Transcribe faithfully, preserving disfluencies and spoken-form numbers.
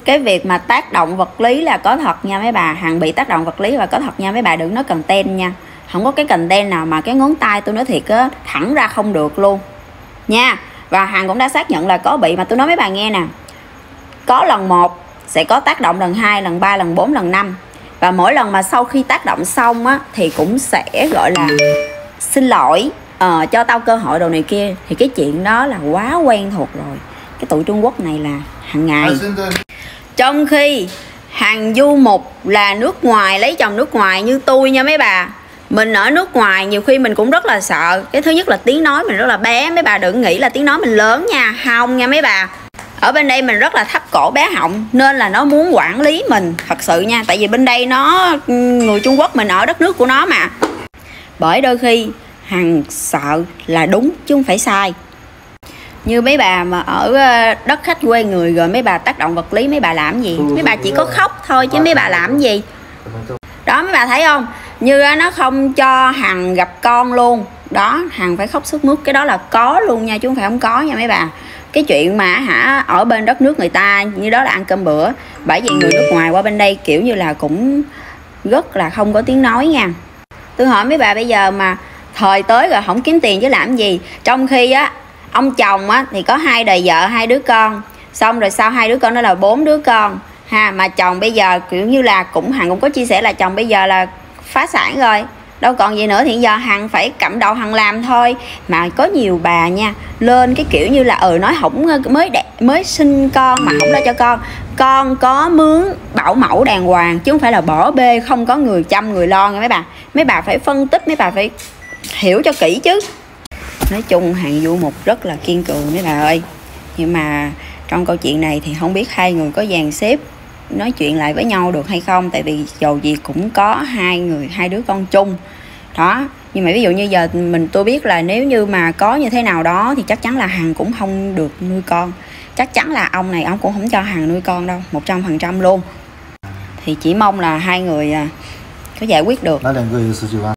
Cái việc mà tác động vật lý là có thật nha mấy bà. Hằng bị tác động vật lý và có thật nha mấy bà, đừng nói content nha. Không có cái content nào mà cái ngón tay tôi nói thiệt á thẳng ra không được luôn nha. Và Hằng cũng đã xác nhận là có bị, mà tôi nói mấy bà nghe nè, có lần một sẽ có tác động lần hai, lần ba, lần bốn, lần năm. Và mỗi lần mà sau khi tác động xong á thì cũng sẽ gọi là xin lỗi, ờ, cho tao cơ hội đồ này kia. Thì cái chuyện đó là quá quen thuộc rồi. Cái tụi Trung Quốc này là hàng ngày. Trong khi hàng du mục là nước ngoài, lấy chồng nước ngoài như tôi nha mấy bà. Mình ở nước ngoài nhiều khi mình cũng rất là sợ. Cái thứ nhất là tiếng nói mình rất là bé. Mấy bà đừng nghĩ là tiếng nói mình lớn nha. Không nha mấy bà. Ở bên đây mình rất là thấp cổ bé họng, nên là nó muốn quản lý mình thật sự nha. Tại vì bên đây nó, người Trung Quốc mình ở đất nước của nó mà. Bởi đôi khi Hằng sợ là đúng chứ không phải sai. Như mấy bà mà ở đất khách quê người rồi mấy bà tác động vật lý mấy bà làm gì? Mấy bà chỉ có khóc thôi chứ mấy bà làm gì? Đó mấy bà thấy không? Như nó không cho Hằng gặp con luôn. Đó, Hằng phải khóc sướt mướt. Cái đó là có luôn nha chứ không phải không có nha mấy bà. Cái chuyện mà hả ở bên đất nước người ta như đó là ăn cơm bữa. Bởi vì người nước ngoài qua bên đây kiểu như là cũng rất là không có tiếng nói nha. Tôi hỏi mấy bà bây giờ mà thời tới rồi không kiếm tiền chứ làm gì? Trong khi á ông chồng á thì có hai đời vợ, hai đứa con, xong rồi sau hai đứa con đó là bốn đứa con ha. Mà chồng bây giờ kiểu như là cũng Hằng cũng có chia sẻ là chồng bây giờ là phá sản rồi, đâu còn gì nữa, thì giờ Hằng phải cặm đầu Hằng làm thôi. Mà có nhiều bà nha lên cái kiểu như là ừ nói hổng mới đẹp, mới sinh con mà không lo cho con. Con có mướn bảo mẫu đàng hoàng chứ không phải là bỏ bê không có người chăm người lo nha mấy bà. Mấy bà phải phân tích, mấy bà phải hiểu cho kỹ chứ. Nói chung Hàng du mục rất là kiên cường mấy bà ơi. Nhưng mà trong câu chuyện này thì không biết hai người có dàn xếp nói chuyện lại với nhau được hay không. Tại vì dầu gì cũng có hai người, hai đứa con chung đó. Nhưng mà ví dụ như giờ mình tôi biết là nếu như mà có như thế nào đó thì chắc chắn là Hằng cũng không được nuôi con. Chắc chắn là ông này ông cũng không cho Hằng nuôi con đâu, một trăm phần trăm luôn. Thì chỉ mong là hai người có giải quyết được.